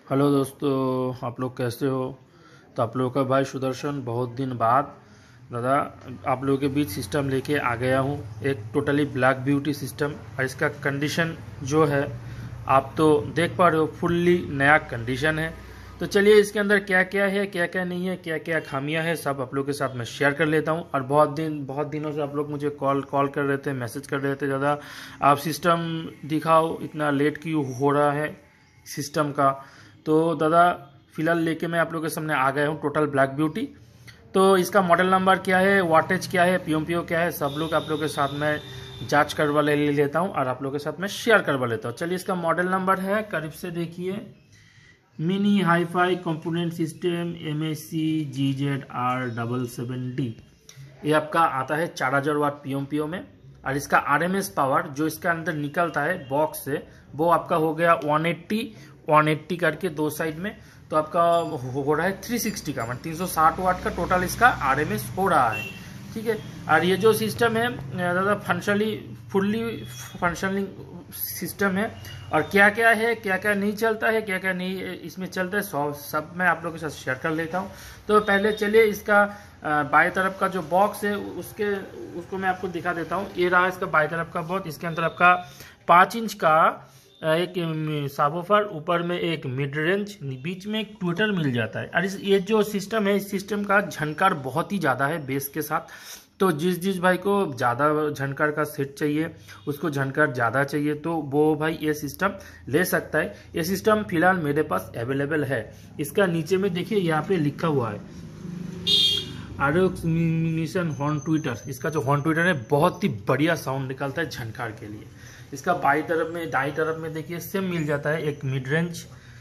Hello दोस्तों, आप लोग कैसे हो। तो आप लोगों का भाई सुदर्शन बहुत दिन बाद दादा आप लोगों के बीच सिस्टम लेके आ गया हूँ। एक टोटली ब्लैक ब्यूटी सिस्टम, और इसका कंडीशन जो है आप तो देख पा रहे हो, फुल्ली नया कंडीशन है। तो चलिए इसके अंदर क्या क्या है, क्या क्या नहीं है, क्या क्या खामियां है, सब आप लोगों के साथ मैं शेयर कर लेता हूँ। और बहुत दिनों से आप लोग मुझे कॉल कर रहे थे, मैसेज कर रहे थे, दादा आप सिस्टम दिखाओ, इतना लेट क्यों हो रहा है सिस्टम का। तो दादा फिलहाल लेके मैं आप लोगों के सामने आ गया हूँ टोटल ब्लैक ब्यूटी। तो इसका मॉडल नंबर क्या है, वाटेज क्या है, पीओ क्या है, सब लोग आप लोगों के साथ में जांच करवा ले लेता हूँ और आप लोगों के साथ में शेयर करवा लेता हूँ। चलिए इसका मॉडल नंबर है, करीब से देखिए, mini hi fi component system MAC GZR770। ये आपका आता है 4000 वाट पीओ में। और इसका RMS पावर जो इसका अंदर निकलता है बॉक्स से, वो आपका हो गया 180 करके दो साइड में। तो आपका हो रहा है 360 का, मतलब 360 वाट का टोटल इसका RMS हो रहा है। ठीक है। और ये जो सिस्टम है दादा फुल्ली फंक्शनिंग सिस्टम है। और क्या क्या है, क्या क्या नहीं चलता है, क्या क्या नहीं इसमें चलता है, सब मैं आप लोगों के साथ शेयर कर लेता हूँ। तो पहले चलिए इसका बाएं तरफ का जो बॉक्स है उसको मैं आपको दिखा देता हूँ। ये रहा इसका बाएं तरफ का बॉक्स। इसके अंदर आपका 5 इंच का एक साबोफर, ऊपर में एक मिड रेंज, बीच में एक ट्विटर मिल जाता है। और ये जो सिस्टम है, इस सिस्टम का झनकार बहुत ही ज़्यादा है बेस के साथ। तो जिस भाई को ज़्यादा झनकार का सेट चाहिए, उसको झनकार ज़्यादा चाहिए, तो वो भाई ये सिस्टम ले सकता है। ये सिस्टम फिलहाल मेरे पास अवेलेबल है। इसका नीचे में देखिए यहाँ पे लिखा हुआ है आरोक्स हॉर्न ट्विटर। इसका जो हॉर्न ट्विटर है बहुत ही बढ़िया साउंड निकलता है झनकार के लिए। इसका दाई तरफ में देखिए सेम मिल जाता है, एक मिड रेंज,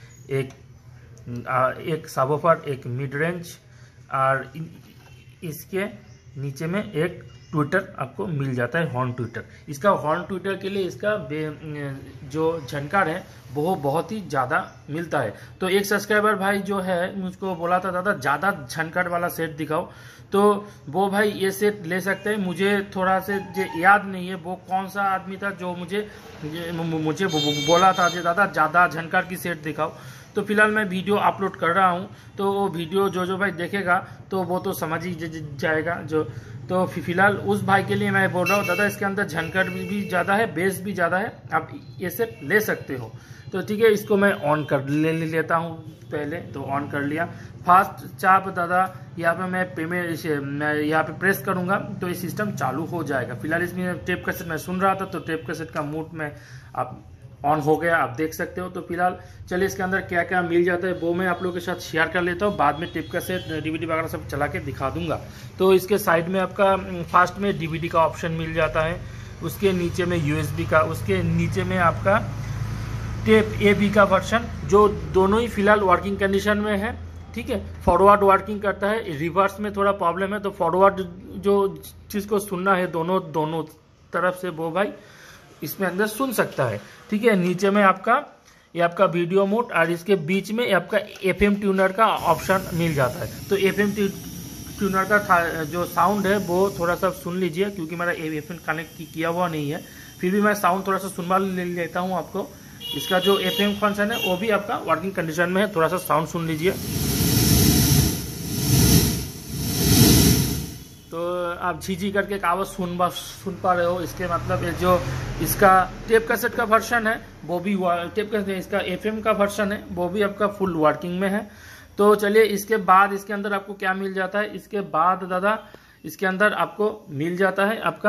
एक साबोफर, एक मिड रेंज, और इसके नीचे में एक ट्विटर आपको मिल जाता है, हॉर्न ट्विटर। इसका हॉर्न ट्विटर के लिए इसका जो झनकार है वो बहुत ही ज़्यादा मिलता है। तो एक सब्सक्राइबर भाई जो है मुझको बोला था, दादा ज़्यादा झनकार वाला सेट दिखाओ। तो वो भाई ये सेट ले सकते हैं। मुझे थोड़ा से याद नहीं है वो कौन सा आदमी था जो मुझे बोला था कि दादा ज़्यादा झनकार की सेट दिखाओ। तो फिलहाल मैं वीडियो अपलोड कर रहा हूँ, तो वो वीडियो जो भाई देखेगा तो वो तो समझ ही जाएगा जो। तो फिलहाल उस भाई के लिए मैं बोल रहा हूँ, दादा इसके अंदर झनकार भी ज़्यादा है, बेस भी ज़्यादा है, आप ये सेट ले सकते हो। तो ठीक है, इसको मैं ऑन कर लेता हूँ। पहले तो ऑन कर लिया। फास्ट चाप दादा यहाँ पे मैं यहाँ पे प्रेस करूँगा तो ये सिस्टम चालू हो जाएगा। फिलहाल इसमें टेप कैसेट मैं सुन रहा था, तो टेप कैसेट का मूड में आप ऑन हो गया, आप देख सकते हो। तो फिलहाल चलिए इसके अंदर क्या क्या मिल जाता है वो मैं आप लोगों के साथ शेयर कर लेता हूँ। बाद में टिप का सेट DVD वगैरह सब चला के दिखा दूंगा। तो इसके साइड में आपका फास्ट में DVD का ऑप्शन मिल जाता है, उसके नीचे में USB का, उसके नीचे में आपका टेप AB का वर्जन, जो दोनों ही फिलहाल वर्किंग कंडीशन में है। ठीक है, फॉरवर्ड वर्किंग करता है, रिवर्स में थोड़ा प्रॉब्लम है। तो फॉरवर्ड जो चीज़ को सुनना है दोनों तरफ से, वो भाई इसमें अंदर सुन सकता है। ठीक है, नीचे में ये आपका वीडियो मोड, और इसके बीच में आपका FM ट्यूनर का ऑप्शन मिल जाता है। तो FM ट्यूनर का जो साउंड है वो थोड़ा सा सुन लीजिए, क्योंकि मेरा FM कनेक्ट किया हुआ नहीं है, फिर भी मैं साउंड थोड़ा सा सुनवा लेता हूँ आपको। इसका जो FM फंक्शन है वो भी आपका वर्किंग कंडीशन में है, थोड़ा सा साउंड सुन लीजिए। तो आप झीझी करके एक आवाज़ सुन पा रहे हो। इसके मतलब ये जो इसका टेप कैसेट का वर्जन है वो भी टेप कैसेट, इसका FM का वर्जन है वो भी आपका फुल वर्किंग में है। तो चलिए इसके बाद इसके अंदर आपको क्या मिल जाता है। इसके बाद दादा इसके अंदर आपको मिल जाता है आपका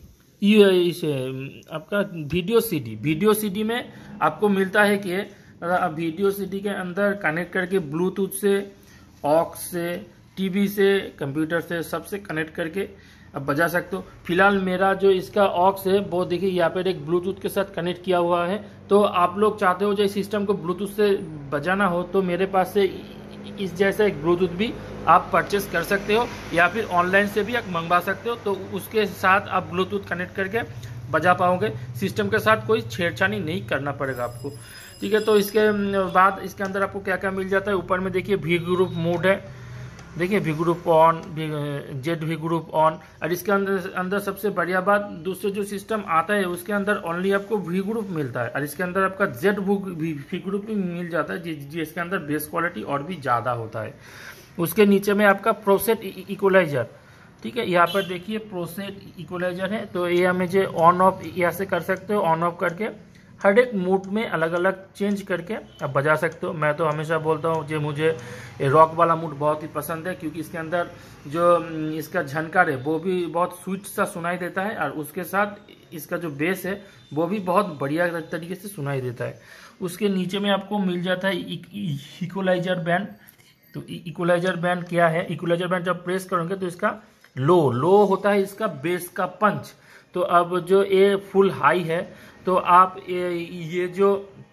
आपका वीडियो CD में आपको मिलता है कि वीडियो CD के अंदर कनेक्ट करके ब्लूटूथ से, ऑक्स से, TV से, कंप्यूटर से, सबसे कनेक्ट करके अब बजा सकते हो। फिलहाल मेरा जो इसका ऑक्स है वो देखिए यहाँ पर एक ब्लूटूथ के साथ कनेक्ट किया हुआ है। तो आप लोग चाहते हो जो इस सिस्टम को ब्लूटूथ से बजाना हो, तो मेरे पास से इस जैसा एक ब्लूटूथ भी आप परचेस कर सकते हो, या फिर ऑनलाइन से भी आप मंगवा सकते हो। तो उसके साथ आप ब्लूटूथ कनेक्ट करके बजा पाओगे। सिस्टम के साथ कोई छेड़छाड़ी नहीं करना पड़ेगा आपको। ठीक है, तो इसके बाद इसके अंदर आपको क्या क्या मिल जाता है। ऊपर में देखिए V ग्रुप मोड है, देखिए V group on, Z V group on. और इसके अंदर सबसे बढ़िया बात, दूसरे जो सिस्टम आता है उसके अंदर ओनली आपको वी ग्रुप मिलता है, और इसके अंदर आपका जेड वी ग्रुप भी मिल जाता है, जिसके अंदर बेस क्वालिटी और भी ज़्यादा होता है। उसके नीचे में आपका प्रोसेट इक्वलाइजर, ठीक है, यहाँ पर देखिए प्रोसेट इक्वलाइजर है, तो ये हमें जो ऑन ऑफ यहाँ से कर सकते हो, ऑन ऑफ करके हर एक मूड में अलग अलग चेंज करके आप बजा सकते हो। मैं तो हमेशा बोलता हूँ जो मुझे रॉक वाला मूड बहुत ही पसंद है, क्योंकि इसके अंदर जो इसका झनकार है वो भी बहुत स्वीट सा सुनाई देता है, और उसके साथ इसका जो बेस है वो भी बहुत बढ़िया तरीके से सुनाई देता है। उसके नीचे में आपको मिल जाता है इक्वलाइजर बैंड। तो इक्वलाइजर बैंड क्या है, इक्वलाइजर बैंड जब प्रेस करोगे तो इसका लो होता है इसका बेस का पंच। तो अब जो ये फुल हाई है, तो आप ये जो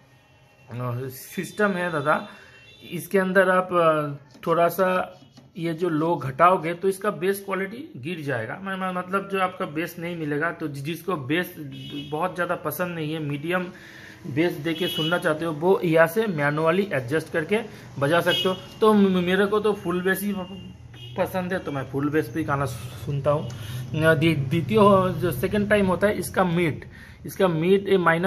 सिस्टम है दादा, इसके अंदर आप थोड़ा सा ये जो लो घटाओगे तो इसका बेस क्वालिटी गिर जाएगा। मतलब जो आपका बेस नहीं मिलेगा, तो जिसको बेस बहुत ज़्यादा पसंद नहीं है, मीडियम बेस देके सुनना चाहते हो, वो यहाँ से मैनुअली एडजस्ट करके बजा सकते हो। तो मेरे को तो फुल बेस ही पसंद है, तो मैं फुल बेस पे गाना सुनता हूँ। द्वितीय जो सेकंड टाइम होता है इसका मीट, इसका मीट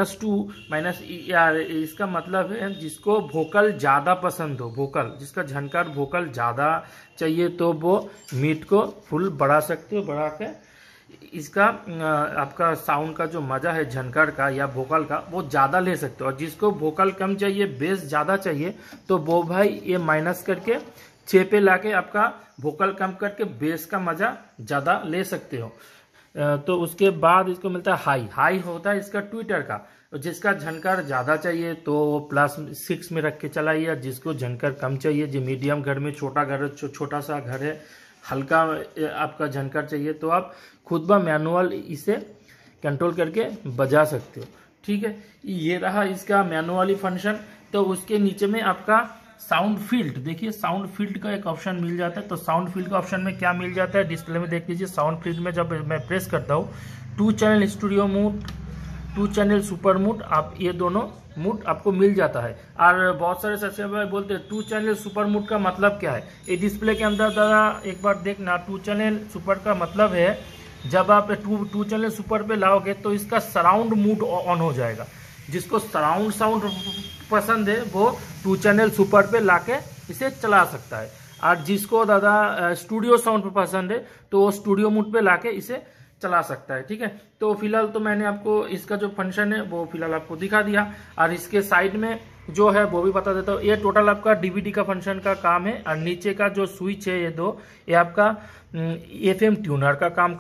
-2 यार, इसका मतलब है जिसको वोकल ज़्यादा पसंद हो, वोकल जिसका झनकार वोकल ज़्यादा चाहिए, तो वो मीट को फुल बढ़ा सकते हो, बढ़ा के इसका आपका साउंड का जो मज़ा है झनकार का या वोकल का वो ज़्यादा ले सकते हो। और जिसको वोकल कम चाहिए, बेस ज़्यादा चाहिए, तो वो भाई ये माइनस करके 6 पे लाके आपका वोकल कम करके बेस का मज़ा ज़्यादा ले सकते हो। तो उसके बाद इसको मिलता है हाई होता है इसका ट्विटर का। जिसका झनकार ज़्यादा चाहिए तो वो +6 में रख के चलाइए, जिसको झनकार कम चाहिए, जो मीडियम घर में छोटा घर, छोटा सा घर है, हल्का आपका झनकार चाहिए, तो आप खुद ब मैनुअल इसे कंट्रोल करके बजा सकते हो। ठीक है, ये रहा इसका मैनुअली फंक्शन। तो उसके नीचे में आपका साउंड फील्ड, देखिए साउंड फील्ड का एक ऑप्शन मिल जाता है। तो साउंड फील्ड का ऑप्शन में क्या मिल जाता है, डिस्प्ले में देख लीजिए। साउंड फील्ड में जब मैं प्रेस करता हूँ 2 channel studio mood, 2 channel super mood, आप ये दोनों मूड आपको मिल जाता है। और बहुत सारे सब्सक्राइबर बोलते हैं 2 चैनल सुपर मूड का मतलब क्या है। ये डिस्प्ले के अंदर दादा एक बार देखना, 2 चैनल सुपर का मतलब है जब आप 2 चैनल सुपर पे लाओगे तो इसका सराउंड मूड ऑन हो जाएगा। जिसको सराउंड साउंड पसंद है वो 2 चैनल सुपर पे लाके इसे चला सकता है, और जिसको दादा स्टूडियो साउंड पे पसंद है तो वो स्टूडियो मूड पे लाके इसे चला सकता है। ठीक है, तो फिलहाल तो मैंने आपको इसका जो फंक्शन है वो फिलहाल आपको दिखा दिया, और इसके साइड में जो है वो भी बता देता हूँ। ये टोटल आपका डीवीडी का फंक्शन का काम है, और नीचे का जो स्विच है ये आपका FM ट्यूनर का काम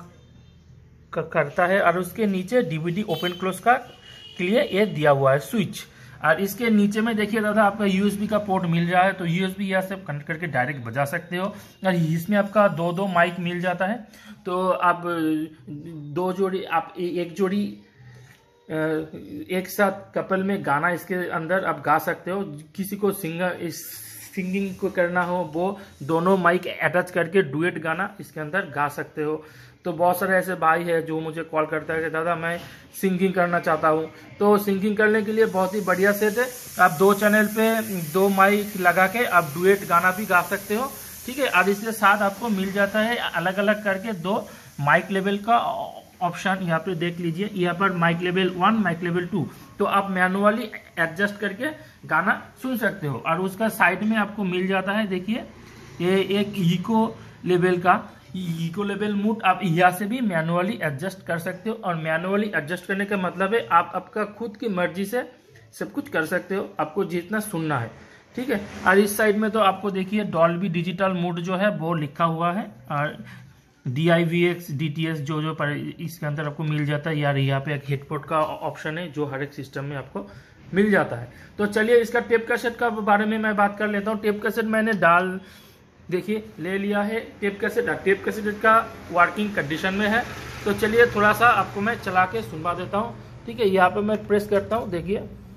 करता है, और उसके नीचे डीवीडी ओपन क्लोज का के लिए ये दिया हुआ है स्विच। और इसके नीचे में देखिए दादा आपका USB का पोर्ट मिल रहा है, तो USB यहाँ से कनेक्ट करके डायरेक्ट बजा सकते हो। और इसमें आपका 2 माइक मिल जाता है, तो आप 2 जोड़ी, आप एक जोड़ी एक साथ कपल में गाना इसके अंदर आप गा सकते हो। किसी को सिंगिंग को करना हो वो दोनों माइक अटैच करके डुएट गाना इसके अंदर गा सकते हो। तो बहुत सारे ऐसे भाई है जो मुझे कॉल करता है कि दादा मैं सिंगिंग करना चाहता हूँ, तो सिंगिंग करने के लिए बहुत ही बढ़िया सेट है। आप 2 चैनल पे 2 माइक लगा के आप डुएट गाना भी गा सकते हो। ठीक है, और इसके साथ आपको मिल जाता है अलग अलग करके 2 माइक लेवल का ऑप्शन। यहाँ पे देख लीजिए, यहाँ पर माइक लेवल 1, माइक लेवल 2, तो आप मैनुअली एडजस्ट करके गाना सुन सकते हो। और उसका साइड में आपको मिल जाता है, देखिए ये एक इको लेवल मूड, आप यहाँ से भी मैनुअली एडजस्ट कर सकते हो। और मैनुअली एडजस्ट करने का मतलब है आप आपका खुद की मर्जी से सब कुछ कर सकते हो, आपको जितना सुनना है। ठीक है, और इस साइड में तो आपको देखिए डॉल्बी डिजिटल मूड जो है वो लिखा हुआ है, और DIVX DTS जो पर इसके अंदर आपको मिल जाता है। यार यहाँ पे एक हेडफोन का ऑप्शन है जो हर एक सिस्टम में आपको मिल जाता है। तो चलिए इसका टेप कैसेट का बारे में मैं बात कर लेता हूँ। टेप कैसेट मैंने देखिए ले लिया है टेप कैसेट, टेप कैसेट का वर्किंग कंडीशन में है। तो चलिए थोड़ा सा आपको मैं चला के सुनवा देता हूँ। ठीक है, यहाँ पे मैं प्रेस करता हूँ, देखिए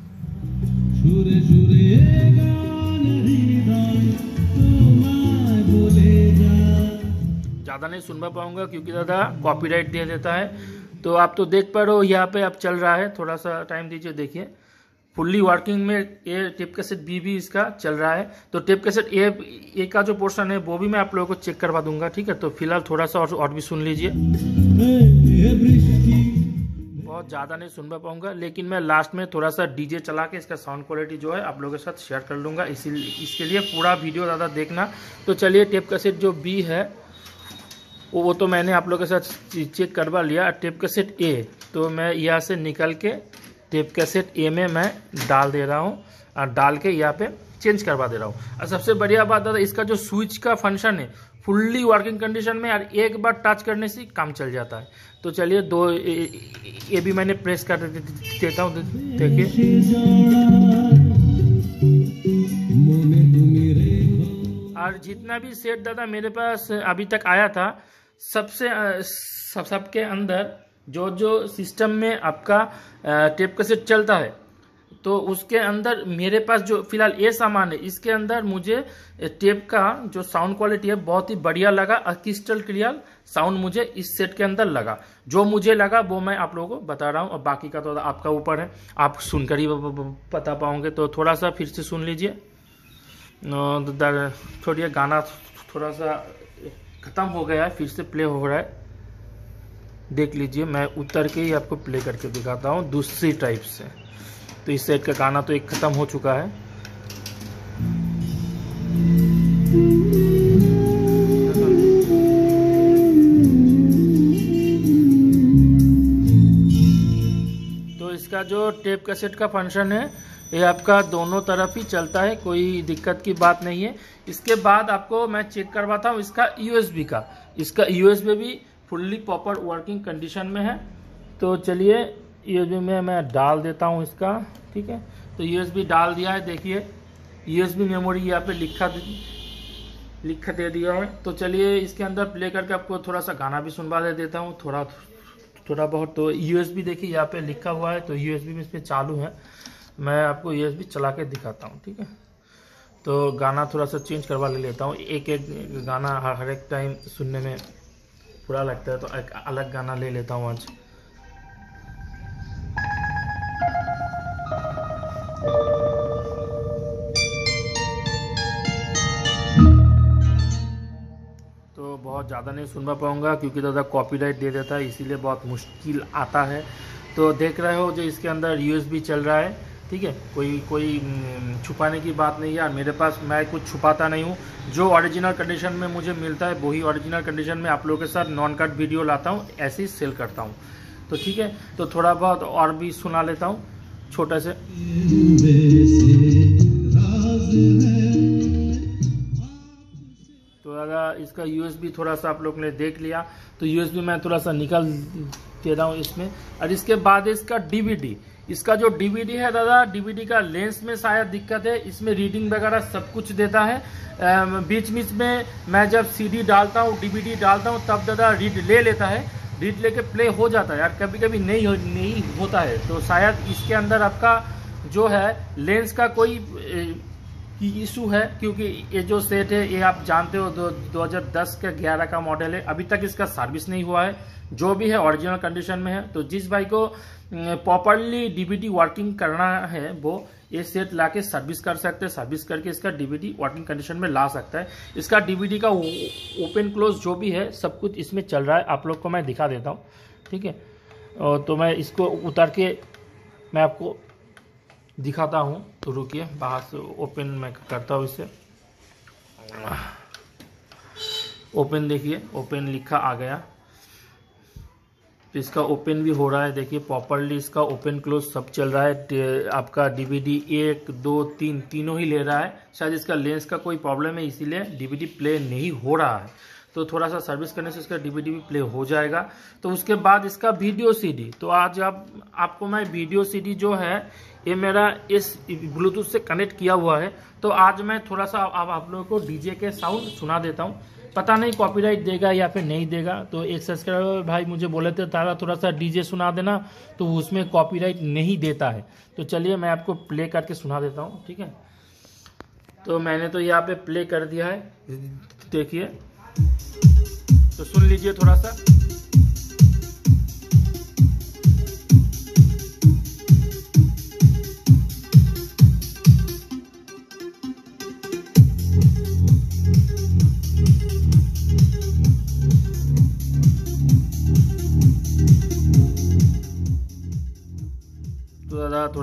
ज़्यादा नहीं सुनवा पाऊंगा क्योंकि दादा कॉपीराइट दे देता है। तो आप तो देख पा रहे हो यहाँ पे अब चल रहा है, थोड़ा सा टाइम दीजिए, देखिए फुल्ली वर्किंग में ये टेप कैसेट बी भी इसका चल रहा है। तो टेप कैसेट ए का जो पोर्शन है वो भी मैं आप लोगों को चेक करवा दूंगा, ठीक है। तो फिलहाल थोड़ा सा और भी सुन लीजिए, बहुत ज़्यादा नहीं सुन पाऊंगा, लेकिन मैं लास्ट में थोड़ा सा डीजे चला के इसका साउंड क्वालिटी जो है आप लोगों के साथ शेयर कर लूँगा, इसके लिए पूरा वीडियो ज़्यादा देखना। तो चलिए टेप कैसेट जो बी है वो तो मैंने आप लोगों के साथ चेक करवा लिया। टेप कैसेट ए तो मैं यहाँ से निकल के टेप कैसेट ए में मैं डाल दे रहा हूँ और डाल के यहाँ पे चेंज करवा दे रहा हूँ। और सबसे बढ़िया बात दादा, इसका जो स्विच का फंक्शन है फुल्ली वर्किंग कंडीशन में, और एक बार टच करने से काम चल जाता है। तो चलिए ये भी मैंने प्रेस कर देता हूँ, देखिए। और जितना भी सेट दादा मेरे पास अभी तक आया था, सबके अंदर जो सिस्टम में आपका टेप कैसेट चलता है, तो उसके अंदर मेरे पास जो फिलहाल ये सामान है, इसके अंदर मुझे टेप का जो साउंड क्वालिटी है बहुत ही बढ़िया लगा, क्रिस्टल क्लियर साउंड मुझे इस सेट के अंदर लगा। जो मुझे लगा वो मैं आप लोगों को बता रहा हूँ, और बाकी का तो आपका ऊपर है, आप सुनकर ही बता पाओगे। तो थोड़ा सा फिर से सुन लीजिए, थोड़ी गाना थोड़ा सा खत्म हो गया है, फिर से प्ले हो रहा है, देख लीजिए। मैं उतर के ही आपको प्ले करके दिखाता हूँ दूसरी टाइप से। तो इस सेट का गाना तो एक खत्म हो चुका है। तो इसका जो टेप कैसेट का फंक्शन है ये आपका दोनों तरफ ही चलता है, कोई दिक्कत की बात नहीं है। इसके बाद आपको मैं चेक करवाता हूँ इसका यूएसबी का। इसका यूएसबी भी फुल्ली प्रॉपर वर्किंग कंडीशन में है। तो चलिए यूएसबी में मैं डाल देता हूँ इसका, ठीक है। तो यूएसबी डाल दिया है, देखिए यूएसबी मेमोरी यहाँ पे लिखा दे दिया है। तो चलिए इसके अंदर प्ले करके आपको थोड़ा सा गाना भी सुनवा देता हूँ, थोड़ा बहुत। तो यूएसबी देखिए यहाँ पे लिखा हुआ है, तो यूएसबी में इस पर चालू है। मैं आपको यूएसबी चला के दिखाता हूँ, ठीक है। तो गाना थोड़ा सा चेंज करवा लेता हूँ, एक गाना हर एक टाइम सुनने में बुरा लगता है, तो एक अलग गाना ले लेता हूँ आज। तो बहुत ज़्यादा नहीं सुन पाऊंगा क्योंकि दादा कॉपीराइट दे देता है, इसीलिए बहुत मुश्किल आता है। तो देख रहे हो जो इसके अंदर यूएसबी चल रहा है, ठीक है। कोई छुपाने की बात नहीं है यार, मेरे पास मैं कुछ छुपाता नहीं हूँ। जो ओरिजिनल कंडीशन में मुझे मिलता है वही ओरिजिनल कंडीशन में आप लोगों के साथ नॉन कट वीडियो लाता हूँ, ऐसे ही सेल करता हूँ। तो ठीक है, तो थोड़ा बहुत और भी सुना लेता हूँ छोटा से। तो अगर इसका यूएसबी थोड़ा सा आप लोग ने देख लिया, तो यूएसबी मैं थोड़ा सा निकाल दे रहा हूँ इसमें। और इसके बाद इसका डीवीडी, इसका जो डीवीडी है दादा, डीवीडी का लेंस में शायद दिक्कत है, इसमें रीडिंग वगैरह सब कुछ देता है। बीच बीच में मैं जब सीडी डालता हूँ, डीवीडी डालता हूँ, तब दादा रीड ले लेता है, रीड लेके प्ले हो जाता है यार, कभी कभी नहीं होता है। तो शायद इसके अंदर आपका जो है लेंस का कोई इशू है, क्योंकि ये जो सेट है ये आप जानते हो 2010 का 11 का मॉडल है, अभी तक इसका सर्विस नहीं हुआ है, जो भी है ओरिजिनल कंडीशन में है। तो जिस भाई को प्रॉपरली डीवीडी वर्किंग करना है वो ये सेट लाके सर्विस कर सकते हैं, सर्विस करके इसका डीवीडी वर्किंग कंडीशन में ला सकता है। इसका डीवीडी का ओपन क्लोज जो भी है सब कुछ इसमें चल रहा है, आप लोग को मैं दिखा देता हूँ, ठीक है। तो मैं इसको उतार के मैं आपको दिखाता हूँ, तो रुकिए, बाहर से ओपन मैं करता हूँ इसे। ओपन देखिए, ओपन लिखा आ गया, तो इसका ओपन भी हो रहा है, देखिए प्रॉपरली इसका ओपन क्लोज सब चल रहा है। आपका डीवीडी 1 2 3 तीनों ही ले रहा है। शायद इसका लेंस का कोई प्रॉब्लम है, इसीलिए डीवीडी प्ले नहीं हो रहा है। तो थोड़ा सा सर्विस करने से इसका डीवीडी भी प्ले हो जाएगा। तो उसके बाद इसका वीडियो सीडी, तो आज आपको मैं वीडियो सीडी जो है ये मेरा इस ब्लूटूथ से कनेक्ट किया हुआ है। तो आज मैं थोड़ा सा आप लोगों को डीजे के साउंड सुना देता हूँ, पता नहीं कॉपीराइट देगा या फिर नहीं देगा। तो एक सब्सक्राइबर भाई मुझे बोले थे तारा थोड़ा सा डीजे सुना देना, तो उसमें कॉपीराइट नहीं देता है। तो चलिए मैं आपको प्ले करके सुना देता हूँ, ठीक है। तो मैंने तो यहाँ पे प्ले कर दिया है, देखिए, तो सुन लीजिए थोड़ा सा।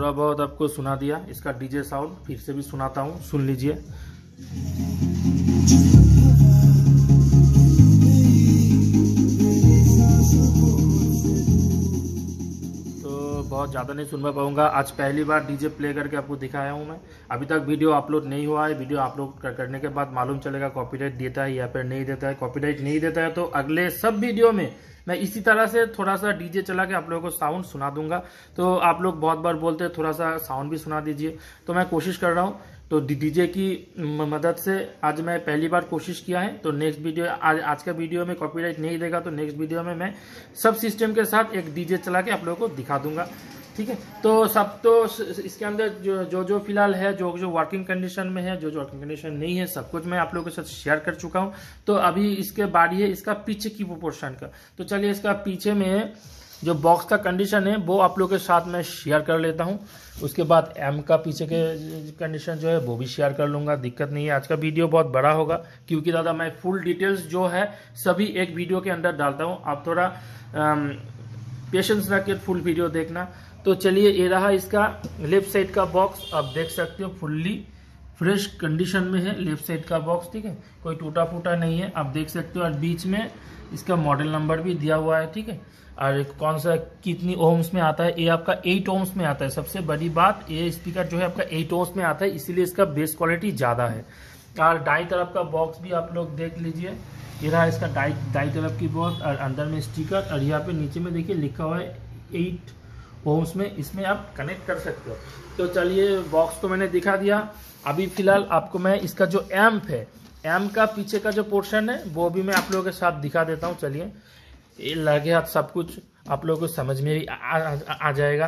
थोड़ा बहुत आपको सुना दिया। इसका डीजे साउंड फिर से भी सुनाता हूँ, सुन लीजिए। बहुत ज़्यादा नहीं सुन पाऊंगा, आज पहली बार डीजे प्ले करके आपको दिखाया हूं मैं। अभी तक वीडियो अपलोड नहीं हुआ है। वीडियो अपलोड करने के बाद मालूम चलेगा कॉपीराइट देता है या फिर नहीं देता है। कॉपीराइट नहीं देता है तो अगले सब वीडियो में मैं इसी तरह से थोड़ा सा डीजे चला के आप लोगों को साउंड सुना दूंगा। तो आप लोग बहुत बार बोलते हैं थोड़ा सा साउंड भी सुना दीजिए, तो मैं कोशिश कर रहा हूँ। तो डीजे की मदद से आज मैं पहली बार कोशिश किया है। तो नेक्स्ट वीडियो, आज का वीडियो में कॉपीराइट नहीं देगा तो नेक्स्ट वीडियो में मैं सब सिस्टम के साथ एक डीजे चला के आप लोगों को दिखा दूंगा, ठीक है। तो सब तो इसके अंदर जो फिलहाल है, जो वर्किंग कंडीशन में है, जो वर्किंग कंडीशन नहीं है, सब कुछ मैं आप लोगों के साथ शेयर कर चुका हूं। तो अभी इसके बारी है इसका पीछे की पोर्शन का। तो चलिए इसका पीछे में जो बॉक्स का कंडीशन है वो आप लोगों के साथ मैं शेयर कर लेता हूं। उसके बाद एम का पीछे के कंडीशन जो है वो भी शेयर कर लूंगा, दिक्कत नहीं है। आज का वीडियो बहुत बड़ा होगा क्योंकि दादा मैं फुल डिटेल्स जो है सभी एक वीडियो के अंदर डालता हूँ। आप थोड़ा पेशेंस रख के फुल वीडियो देखना। तो चलिए ये रहा इसका लेफ्ट साइड का बॉक्स, आप देख सकते हो फुल्ली फ्रेश कंडीशन में है लेफ्ट साइड का बॉक्स, ठीक है, कोई टूटा फूटा नहीं है, आप देख सकते हो। और बीच में इसका मॉडल नंबर भी दिया हुआ है, ठीक है। और कौन सा कितनी ओम्स में आता है, ये आपका 8 ओम्स में आता है। सबसे बड़ी बात, ये स्पीकर जो है आपका 8 ओम्स में आता है, इसीलिए इसका बेस क्वालिटी ज्यादा है। और दाई तरफ का बॉक्स भी आप लोग देख लीजिए, ये रहा इसका दाई तरफ की बॉक्स और अंदर में स्टिकर। और यहाँ पे नीचे में देखिए लिखा हुआ है 8 ओम्स में, इसमें आप कनेक्ट कर सकते हो। तो चलिए बॉक्स को मैंने दिखा दिया। अभी फिलहाल आपको मैं इसका जो एम्प है, एम्प का पीछे का जो पोर्शन है वो भी मैं आप लोगों के साथ दिखा देता हूँ। चलिए, ये लगे हाथ सब कुछ आप लोगों को समझ में भी आ जाएगा।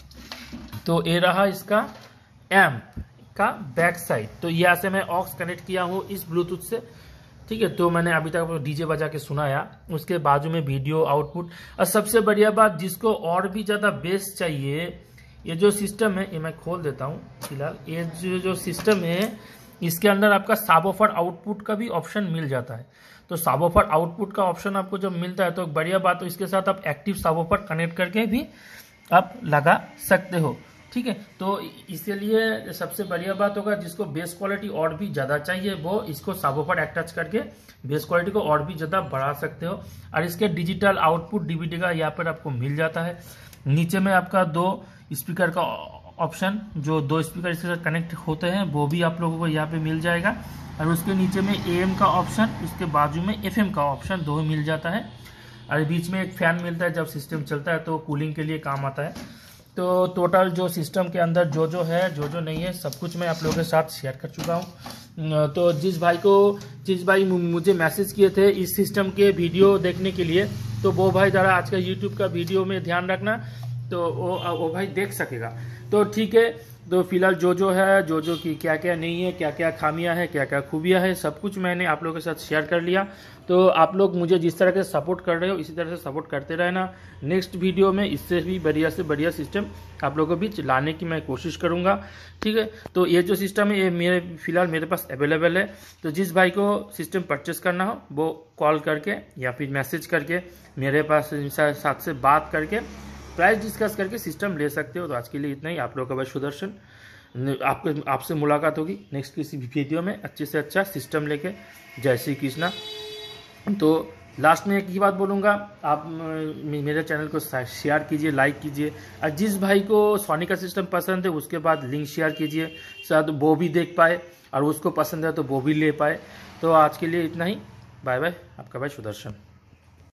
तो ये रहा इसका एम्प का बैक साइड। तो यहाँ से मैं ऑक्स कनेक्ट किया हूँ इस ब्लूटूथ से, ठीक है। तो मैंने अभी तक डीजे बजा के सुनाया, उसके बाजू में वीडियो आउटपुट। और सबसे बढ़िया बात, जिसको और भी ज्यादा बेस चाहिए, ये जो सिस्टम है, ये मैं खोल देता हूँ फिलहाल। ये जो सिस्टम है, इसके अंदर आपका सबवूफर आउटपुट का भी ऑप्शन मिल जाता है। तो सबवूफर आउटपुट का ऑप्शन आपको जब मिलता है तो बढ़िया बात, तो इसके साथ आप एक्टिव सबवूफर कनेक्ट करके भी आप लगा सकते हो, ठीक है। तो इसीलिए सबसे बढ़िया बात होगा, जिसको बेस क्वालिटी और भी ज्यादा चाहिए वो इसको सबवूफर अटैच करके बेस क्वालिटी को और भी ज्यादा बढ़ा सकते हो। और इसके डिजिटल आउटपुट डीवीडी का यहाँ पर आपको मिल जाता है। नीचे में आपका 2 स्पीकर का ऑप्शन, जो 2 स्पीकर इसके साथ कनेक्ट होते हैं, वो भी आप लोगों को यहाँ पे मिल जाएगा। और उसके नीचे में AM का ऑप्शन, उसके बाजू में FM का ऑप्शन, 2 मिल जाता है। और बीच में एक फैन मिलता है, जब सिस्टम चलता है तो कूलिंग के लिए काम आता है। तो टोटल जो सिस्टम के अंदर जो है, जो नहीं है, सब कुछ मैं आप लोगों के साथ शेयर कर चुका हूँ। तो जिस भाई मुझे मैसेज किए थे इस सिस्टम के वीडियो देखने के लिए, तो वो भाई जरा आज का यूट्यूब का वीडियो में ध्यान रखना, तो वो भाई देख सकेगा। तो ठीक है, तो फिलहाल जो है, जो की क्या क्या नहीं है, क्या क्या खामियां है, क्या क्या खूबियां है, सब कुछ मैंने आप लोगों के साथ शेयर कर लिया। तो आप लोग मुझे जिस तरह से सपोर्ट कर रहे हो, इसी तरह से सपोर्ट करते रहना। नेक्स्ट वीडियो में इससे भी बढ़िया से बढ़िया सिस्टम आप लोगों के बीच लाने की मैं कोशिश करूंगा, ठीक है। तो ये जो सिस्टम है, ये फिलहाल मेरे पास अवेलेबल है। तो जिस भाई को सिस्टम परचेस करना हो वो कॉल करके या फिर मैसेज करके मेरे पास साथ से बात करके प्राइस डिस्कस करके सिस्टम ले सकते हो। तो आज के लिए इतना ही। आप लोगों का बस सुदर्शन, आपसे मुलाकात होगी नेक्स्ट किसी वीडियो में अच्छे से अच्छा सिस्टम लेके। जय श्री कृष्णा। तो लास्ट में एक ही बात बोलूँगा, आप मेरे चैनल को शेयर कीजिए, लाइक कीजिए। और जिस भाई को सोनी का सिस्टम पसंद है उसके बाद लिंक शेयर कीजिए, शायद वो भी देख पाए, और उसको पसंद है तो वो भी ले पाए। तो आज के लिए इतना ही। बाय बाय, आपका भाई सुदर्शन।